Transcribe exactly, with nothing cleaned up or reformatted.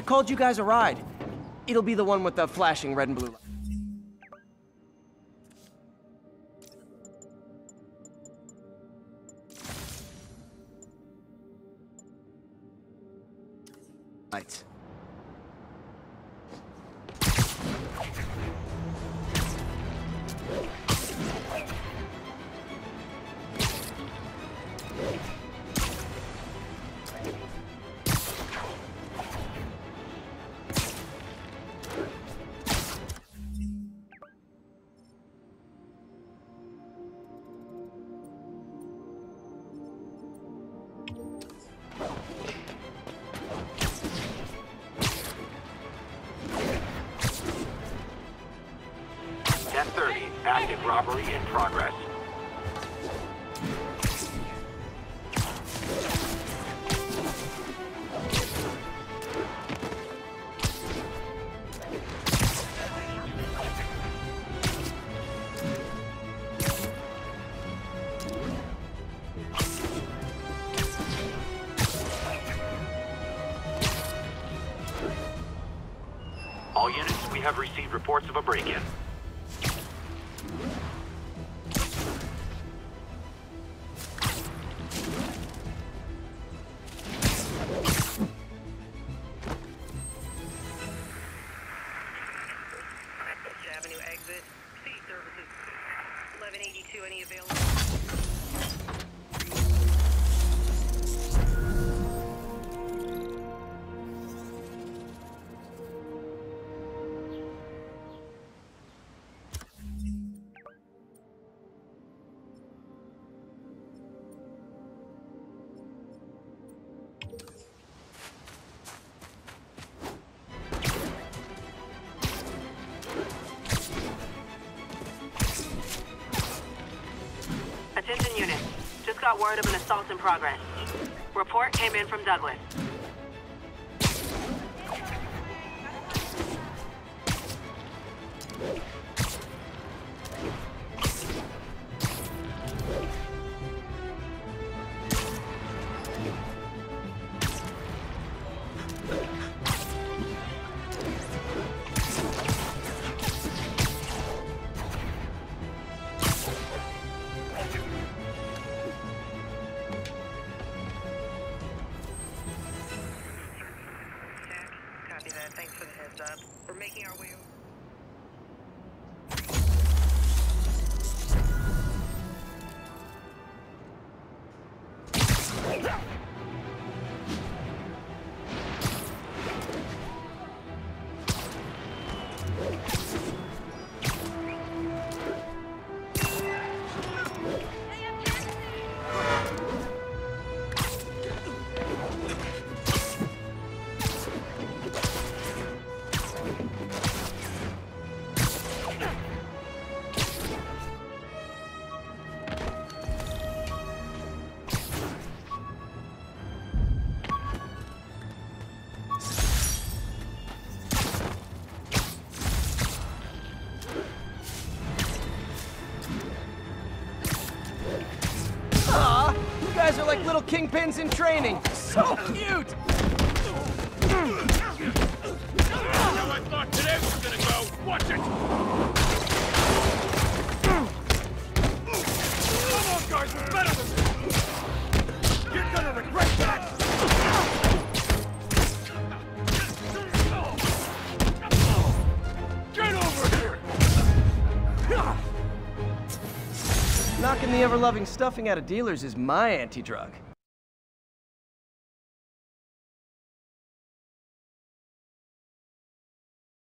called you guys a ride. It'll be the one with the flashing red and blue lights. ten thirty, active robbery in progress. All units, we have received reports of a break-in. Avenue exit. C services. eleven eighty-two, any available? Attention unit. Just got word of an assault in progress. Report came in from Douglas. Copy that. Thanks for the heads up. We're making our way over. You guys are like little kingpins in training. So cute! How I thought today was gonna go. Watch it! Come on, guys, we're better than this! You're gonna regret that! Get over here! Knocking the ever-loving stuffing out of dealers is my anti-drug.